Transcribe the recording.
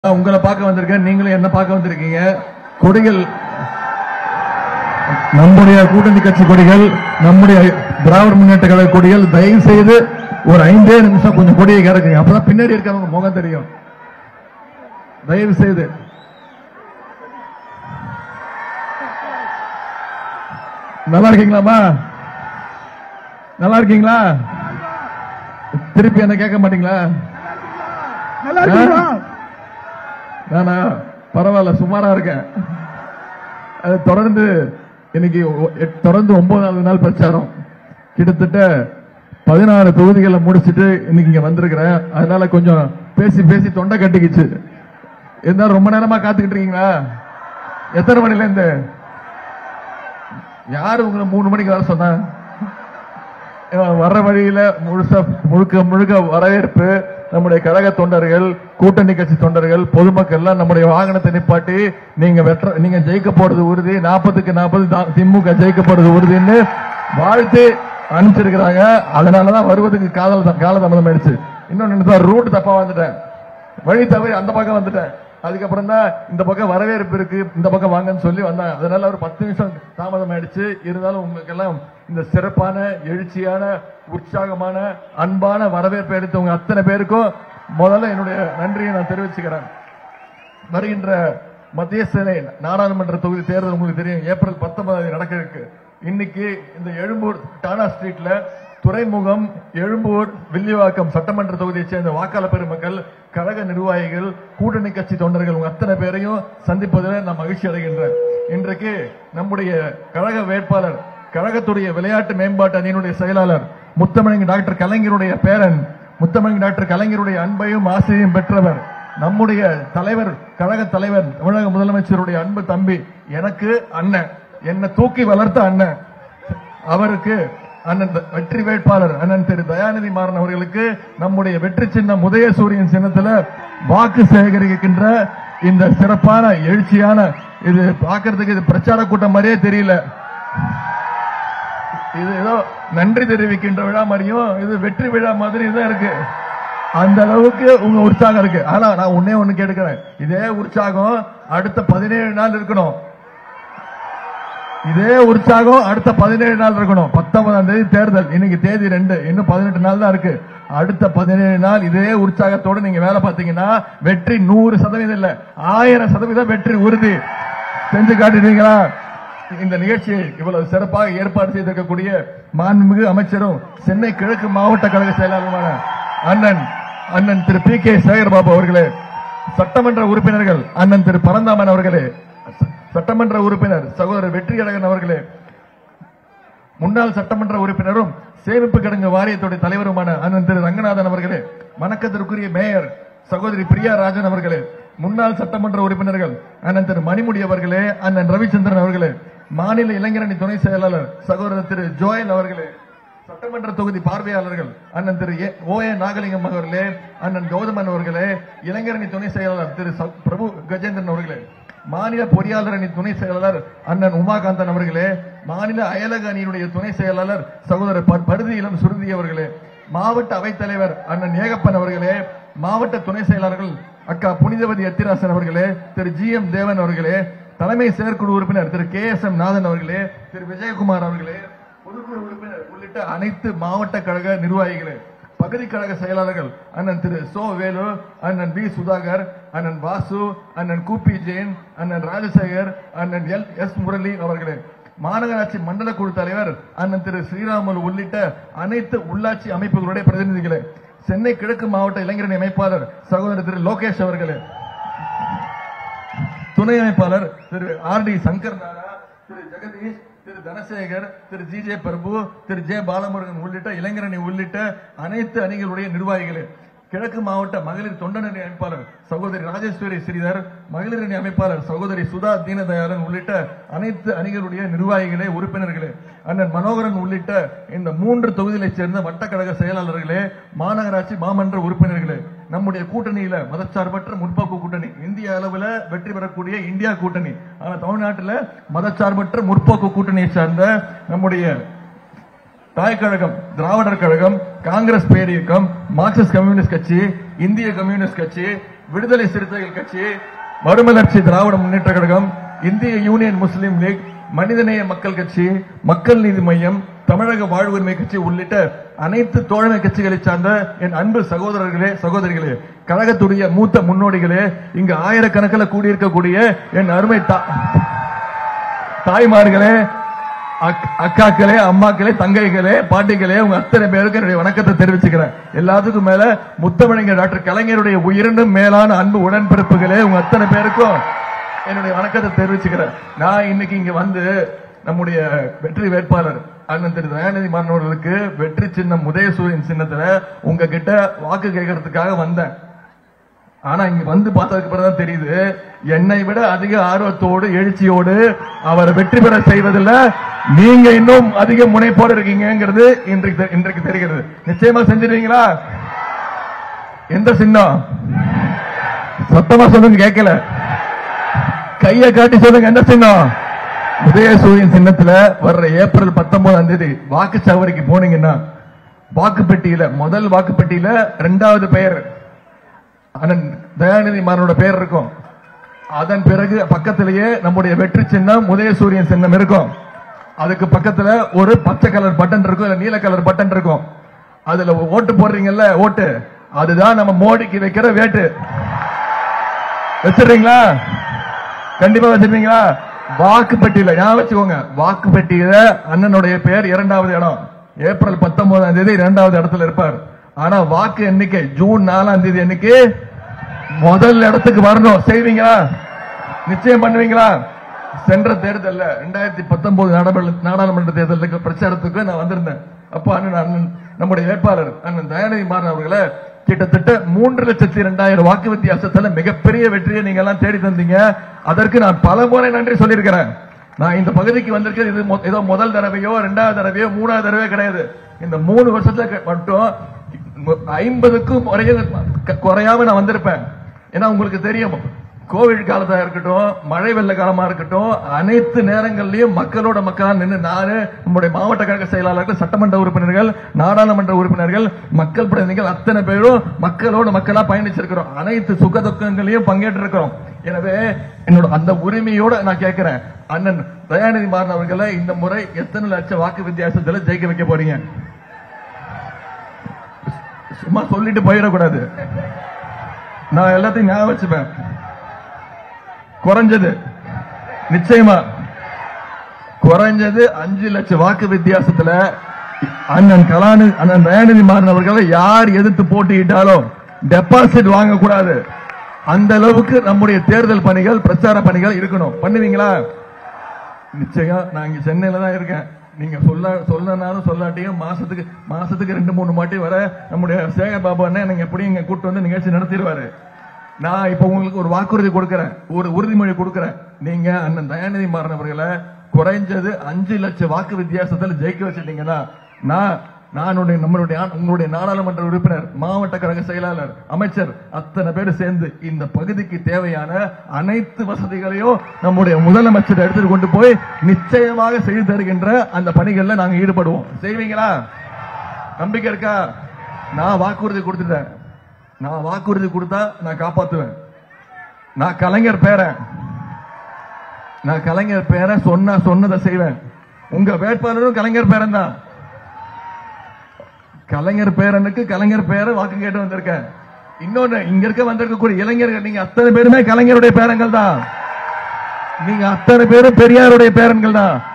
உங்களை பார்க்க வந்திருக்கேன், நீங்களும் என்ன பார்க்க வந்திருக்கீங்க. கொடிகள் நம்முடைய கூட்டணி கட்சி கொடிகள், நம்முடைய திராவிட முன்னேற்ற கழக கொடிகள். தயவு செய்து ஒரு 5 நிமிஷம் கொஞ்சம் கொடியை கறக்குங்க, அப்பதான் பின்னாடி இருக்கிறவங்க முகம் தெரியும். தயவு செய்து நல்லா இருக்கீங்களாமா? நல்லா இருக்கீங்களா? திருப்பி என்ன கேட்க மாட்டீங்களா? நல்லா இருக்கீங்களா? நானா பரவாயில்ல, சுமாரா இருக்கேன். அது தொடர்ந்து இன்னைக்கு தொடர்ந்து 9வது நாள் பிரச்சாரம். கிட்டத்தட்ட 16 தொகுதிகளை முடிச்சுட்டு இன்னைக்கு இங்க வந்திருக்கிறேன். அதனால கொஞ்சம் பேசி பேசி தொண்டை கட்டிக்கிச்சு. இருந்தாலும் ரொம்ப நேரமா காத்துக்கிட்டு இருக்கீங்களா? எத்தனை மணில இருந்து? யாரு உங்களை 3 மணிக்கு வர சொன்னா? வர்ற வழியில முழுக்க முழுக்க வரவேற்பு. நம்முடைய கழக தொண்டர்கள், கூட்டணி கட்சி தொண்டர்கள், பொதுமக்கள் எல்லாம் நம்முடைய வாகனத்தை நிப்பாட்டி நீங்க ஜெயிக்க போறது உறுதி, 40க்கு 40 திமுக ஜெயிக்க போறது உறுதின்னு வாழ்த்து அனுப்பிச்சிருக்கிறாங்க. அதனாலதான் வருவதுக்கு காலதாமதம் ஆயிடுச்சு. இன்னொன்னு ரூட் தப்பா வந்துட்டேன், வழி தவறி அந்த பக்கம் வந்துட்டேன். அதுக்கப்புறம் தான் இந்த பக்கம் வரவேற்பு இருக்கு, இந்த பக்கம் வாங்கன்னு சொல்லி வந்தாங்க. அதனால ஒரு 10 நிமிஷம் தாமதம் ஆயிடுச்சு. இருந்தாலும் உங்களுக்கு எல்லாம் இந்த சிறப்பான, எழுச்சியான, உற்சாகமான, அன்பான வரவேற்பை எடுத்தவங்க அத்தனை பேருக்கும் முதல்ல என்னுடைய நன்றியை நான் தெரிவிச்சுக்கிறேன். வருகின்ற மத்திய சேனை நாடாளுமன்ற தொகுதி தேர்தல் உங்களுக்கு தெரியும், ஏப்ரல் 19 நடக்க இருக்கு. இன்னைக்கு இந்த எழும்பூர் டாடா ஸ்ட்ரீட்ல துறைமுகம், எழும்பூர், வில்லிவாக்கம் சட்டமன்ற தொகுதியை சேர்ந்த வாக்காளர் பெருமக்கள், கழக நிர்வாகிகள், கூட்டணி கட்சி தொண்டர்கள் உங்க அத்தனை பேரையும் சந்திப்பதில் நான் மகிழ்ச்சி அடைகின்றேன். இன்றைக்கு நம்முடைய கழக வேட்பாளர், கழகத்துடைய விளையாட்டு மேம்பாட்டு அணியினுடைய செயலாளர், முத்தமிழ் டாக்டர் கலைஞருடைய பேரன், முத்தமிழ் டாக்டர் கலைஞருடைய அன்பையும் ஆசையும் பெற்றவர், நம்முடைய தலைவர், கழக தலைவர், தமிழக முதலமைச்சருடைய அன்பு தம்பி, எனக்கு அண்ணன், என்னை தூக்கி வளர்த்த அண்ணன், அவருக்கு அண்ணன் வெற்றி வேட்பாளர் அண்ணன் திரு தயாநிதி மாறன் அவர்களுக்கு நம்முடைய வெற்றி சின்னம் உதயசூரியன் சின்னத்தில் வாக்கு சேகரிக்கின்ற இந்த சிறப்பான எழுச்சியான, இது பார்க்கறதுக்கு இது பிரச்சார கூட்டம் மாதிரியே தெரியல. இது ஏதோ நன்றி தெரிவிக்கின்ற விழா மாதிரியும், இது வெற்றி விழா மாதிரி தான் இருக்கு. அந்த அளவுக்கு உங்க உற்சாகம் இருக்கு. ஆனா நான் ஒண்ணு கேட்கிறேன், இதே உற்சாகம் அடுத்த 17 நாள் இருக்கணும். இதே உற்சாகம் அடுத்த 17 நாள் இருக்கணும். 19ஆம் தேதி தேர்தல், இன்னைக்கு தேதி 2, இன்னும் 18 நாள் தான் இருக்கு. அடுத்த 17 நாள் இதே உற்சாகத்தோடு நீங்க வேலை பார்த்தீங்கன்னா வெற்றி 100% இல்ல, 1000% வெற்றி உறுதி. செஞ்சு காட்டுறீங்களா? இந்த நிகழ்ச்சியை இவ்வளவு சிறப்பாக ஏற்பாடு செய்திருக்கக்கூடிய மாண்புமிகு அமைச்சரும் சென்னை கிழக்கு மாவட்ட கழக செயலாளருமான அண்ணன் திரு PK சேகர்பாபு அவர்களே, சட்டமன்ற உறுப்பினர்கள் அண்ணன் திரு பரந்தாமன் அவர்களே, சட்டமன்ற உறுப்பினர் சகோதரர் வெற்றியழகன் அவர்களே, முன்னாள் சட்டமன்ற உறுப்பினரும் சேமிப்பு கிடங்கு வாரியத்துடைய தலைவருமான அண்ணன் திரு ரங்கநாதன் அவர்களே, வணக்கத்திற்குரிய மேயர் சகோதரி பிரியா ராஜன் அவர்களே, முன்னாள் சட்டமன்ற உறுப்பினர்கள் அண்ணன் திரு மணிமுடி அவர்களே, அண்ணன் ரவிச்சந்திரன் அவர்களே, மாநில இளைஞரணி துணை செயலாளர் சகோதரர் திரு ஜோயல் அவர்களே, சட்டமன்ற தொகுதி பார்வையாளர்கள் அண்ணன் திரு OA நாகலிங்கம் அவர்களே, அண்ணன் கௌதமன் அவர்களே, இளைஞரணி துணை செயலாளர் திரு பிரபு கஜேந்திரன் அவர்களே, மாநில பொறியாளர் அணி துணை செயலாளர் அண்ணன் உமாகாந்தன் அவர்களே, மாநில அயலக அணியினுடைய துணை செயலாளர் சகோதரர் படுதி இளம் சுருதி அவர்களே, மாவட்ட அவைத்தலைவர் அண்ணன் ஏகப்பன் அவர்களே, மாவட்ட துணை செயலாளர்கள் அக்கா புனிதவதி எத்திராசன் அவர்களே, திரு GM தேவன் அவர்களே, தலைமை செயற்குழு உறுப்பினர் திரு KSM நாதன் அவர்களே, திரு விஜயகுமார் அவர்களே, பொதுக்குழு உறுப்பினர் உள்ளிட்ட அனைத்து மாவட்ட கழக நிர்வாகிகளே, பகுதி கழக செயலாளர்கள் அண்ணன் திரு சோ வேலு, அண்ணன் B சுதாகர், அண்ணன் வாசு, அண்ணன் கூப்பி ஜெயின், அண்ணன் ராஜசேகர், அண்ணன் LS முரளி அவர்களே, மாநகராட்சி மண்டல குழு தலைவர் அண்ணன் திரு ஸ்ரீராமுலு உள்ளிட்ட அனைத்து உள்ளாட்சி அமைப்புகளுடைய பிரதிநிதிகளே, சென்னை கிழக்கு மாவட்ட இளைஞரணி அமைப்பாளர் சகோதரர் திரு லோகேஷ் அவர்களே, துணை அமைப்பாளர் திரு RD சங்கர் நாரா, திரு ஜெகதீஷ், திரு தனசேகர், திரு GJ பிரபு, திரு J பாலமுருகன் உள்ளிட்ட இளைஞரணி உள்ளிட்ட அனைத்து அணிகளுடைய நிர்வாகிகளே, கிழக்கு மாவட்ட மகளிர் தொண்டரணி அமைப்பாளர் சகோதரி ராஜேஸ்வரி ஸ்ரீதர், மகளிர் அணி அமைப்பாளர் சகோதரி சுதா தீனதயாளன் உள்ளிட்ட அனைத்து அணிகளுடைய நிர்வாகிகளே, உறுப்பினர்களே, அண்ணன் மனோகரன் உள்ளிட்ட இந்த 3 தொகுதிகளைச் சேர்ந்த வட்டக்கழக செயலாளர்களே, மாநகராட்சி மாமன்ற உறுப்பினர்களே, நம்முடைய கூட்டணியில மதச்சார்பற்ற முற்போக்கு கூட்டணி, இந்திய அளவில் வெற்றி பெறக்கூடிய இந்தியா கூட்டணி, ஆனா தமிழ்நாட்டில் மதச்சார்பற்ற முற்போக்கு கூட்டணியை சார்ந்த நம்முடைய தாய் கழகம், திராவிடர் கழகம், காங்கிரஸ் பேரியக்கம், மார்க்சிஸ்ட் கம்யூனிஸ்ட் கட்சி, இந்திய கம்யூனிஸ்ட் கட்சி, விடுதலை சிறுத்தைகள் கட்சி, மறுமலர்ச்சி திராவிட முன்னேற்ற கழகம், இந்திய யூனியன் முஸ்லீம் லீக், மனிதநேய மக்கள் கட்சி, மக்கள் நீதி மையம், தமிழக வாழ்வுரிமை கட்சி உள்ளிட்ட அனைத்து தோழமை கட்சிகளை சார்ந்த என் அன்பு சகோதரர்களே, சகோதரிகளே, கழகத்துடைய மூத்த முன்னோடிகளே, இங்கு ஆயிரக்கணக்கில் கூடியிருக்கக்கூடிய என் அருமை தாய்மார்களே, அக்காக்களே, அம்மாக்களே, தங்கைகளே, பாட்டிகளே, உங்க அத்தனை பேருக்கு என்னுடைய வணக்கத்தை தெரிவிச்சுக்கிறேன். எல்லாத்துக்கும் மேல முத்தமிழங்க டாக்டர் கலைஞருடைய உயிரினும் மேலான அன்பு உடன்பிறப்புகளே, உங்க அத்தனை பேருக்கும் என்னுடைய வணக்கத்தை தெரிவிச்சுக்கிறேன். நான் இன்னைக்கு இங்க வந்து நம்முடைய வெற்றி வேட்பாளர் அண்ணன் திரு தயாநிதி மாறன் அவர்களுக்கு வெற்றி சின்னம் உதயசூரியன் சின்னத்துல உங்ககிட்ட வாக்கு கேட்கறதுக்காக வந்தேன். ஆனா இங்க வந்து பார்த்ததுக்கு பிறகுதான் தெரியுது, என்னை விட அதிக ஆர்வத்தோடு எழுச்சியோடு அவர் வெற்றி பெற செய்வதில் நீங்க இன்னும் அதிக முனைப்போடு இருக்கீங்கிறது இன்றைக்கு தெரிகிறது. நிச்சயமா செஞ்சிருவீங்களா? எந்த சின்னம்? சத்தமா சொல்லுங்க, கேட்கல. கையை காட்டி சொல்லுங்க, எந்த சின்னம்? உதயசூரியன் சின்னத்துல வர்ற ஏப்ரல் 19 வாக்குச்சாவடிக்கு போனீங்கன்னா வாக்குப்பெட்டியில முதல் வாக்குப்பெட்டியில 2வது பெயர் அண்ணன் தயாநிதி மாறனோட பெயர் இருக்கும். அதன் பிறகு பக்கத்திலேயே நம்முடைய வெற்றி சின்னம் உதயசூரியன் சின்னம் இருக்கும். அதுக்கு பக்கத்துல ஒரு பச்சை கலர் பட்டன் இருக்கும், இல்ல நீல கலர் பட்டன் இருக்கும். அதுல ஓட்டு போடுறீங்கல்ல, ஓட்டு, அதுதான் நம்ம மோடிக்கு வைக்கிற வேட்டு. வச்சிருக்கீங்களா? கண்டிப்பா வச்சிருக்கீங்களா? வாக்குப்பெட்டியில ஞாபகம் வச்சுக்கோங்க, வாக்குப்பெட்டியில அண்ணனுடைய பெயர் 2வது இடம். ஏப்ரல் 19 2வது இடத்துல இருப்பார். ஆனா வாக்கு எண்ணிக்கை ஜூன் 4 அன்னைக்கு முதல் இடத்துக்கு வரணும். செய்வீங்களா? நிச்சயம் பண்ணுவீங்களா? சென்ற தேர்தல் 2019 நாடாளுமன்ற தேர்தலுக்கு பிரச்சாரத்துக்கு நான் வந்திருந்தேன். அப்ப அண்ணன் நம்முடைய வேட்பாளர் அண்ணன் தயாநிதி மாறன் அவர்களை கிட்டத்தட்ட 3,02,000 வாக்கு வித்தியாசத்துல மிகப்பெரிய வெற்றியை நீங்க எல்லாம் தேடி தந்தீங்க. அதற்கு நான் பல முறை நன்றி சொல்லியிருக்கிறேன். நான் இந்த பகுதிக்கு வந்திருக்கிறது இது ஏதோ முதல் தடவையோ 2வது தடவையோ 3வது தடவையோ கிடையாது. இந்த 3 வருஷத்துல மட்டும் 50க்கும் குறையாம நான் வந்திருப்பேன். ஏன்னா உங்களுக்கு தெரியும், கோவிட் காலத்தா இருக்கட்டும், மழை வெள்ள காலமா இருக்கட்டும், அனைத்து நேரங்களிலும் மக்களோட மக்களா நின்று நானு, நம்முடைய மாவட்ட கழக செயலாளர்கள், சட்டமன்ற உறுப்பினர்கள், நாடாளுமன்ற உறுப்பினர்கள், மக்கள் பிரதிநிதிகள் அத்தனை பேரும் மக்களோட மக்களா பயணிச்சிருக்கிறோம். அனைத்து சுக துக்கங்களையும் பங்கேற்று இருக்கிறோம். எனவே என்னோட அந்த உரிமையோட நான் கேட்கிறேன், அண்ணன் தயாநிதி மாறன் அவர்களை இந்த முறை எத்தனை லட்சம் வாக்கு வித்தியாசத்துல ஜெயிக்க வைக்க போறீங்க? சும்மா சொல்லிட்டு போயிடக்கூடாது. நான் எல்லாத்தையும் ஞாபகம் வச்சுப்பேன். குறைஞ்சது நிச்சயமா குறைஞ்சது 5 லட்சம் வாக்கு வித்தியாசத்துல அண்ணன் தயாநிதி மாறன் அவர்களை யார் எதிர்த்து போட்டியிட்டாலும் டெபாசிட் வாங்கக்கூடாது. அந்த அளவுக்கு நம்முடைய தேர்தல் பணிகள், பிரச்சார பணிகள் இருக்கணும். பண்ணுவீங்களா? நிச்சயம். நான் இங்க சென்னையில தான் இருக்கேன். நீங்க சொல்லனாலும் சொல்லாட்டியும் மாசத்துக்கு 2-3 மாட்டி வர நம்முடைய சேகர் பாபு அண்ணன் எனக்கு எப்படி இங்க கூட்டு வந்து நிகழ்ச்சி நடத்திடுவாரு. நான் இப்ப உங்களுக்கு ஒரு வாக்குறுதி கொடுக்கிறேன், ஒரு உறுதிமொழி கொடுக்கிறேன். நீங்க அண்ணன் தயாநிதி மாறன் அவர்களை குறைஞ்சது 5 லட்சம் வாக்கு வித்தியாசத்தில் ஜெயிக்க வச்சிட்டீங்கன்னா உங்களுடைய நாடாளுமன்ற உறுப்பினர், மாவட்ட கழக செயலாளர், அமைச்சர் அத்தனை பேர் சேர்ந்து இந்த பகுதிக்கு தேவையான அனைத்து வசதிகளையும் நம்முடைய முதலமைச்சர் எடுத்துட்டு கொண்டு போய் நிச்சயமாக செய்து தருகின்ற அந்த பணிகள்ல நாங்க ஈடுபடுவோம். செய்வீங்களா? நம்பிக்கை இருக்கா? நான் வாக்குறுதி கொடுத்துட்டேன். நான் வாக்குறுதி கொடுத்தா நான் காப்பாத்துவேன். நான் கலைஞர் பேரை சொன்னதை செய்வேன். உங்க வேட்பாளரும் கலைஞர் பேரன் தான். கலைஞர் பேரனுக்கு கலைஞர் பேரை வாக்கு கேட்டு வந்திருக்கேன். இன்னொன்னு, இங்க இருக்க வந்திருக்கக்கூடிய இளைஞர்கள் நீங்க அத்தனை பேருமே கலைஞருடைய பேரன்கள் தான். நீங்க அத்தனை பேரும் பெரியாருடைய பேரன்கள் தான்.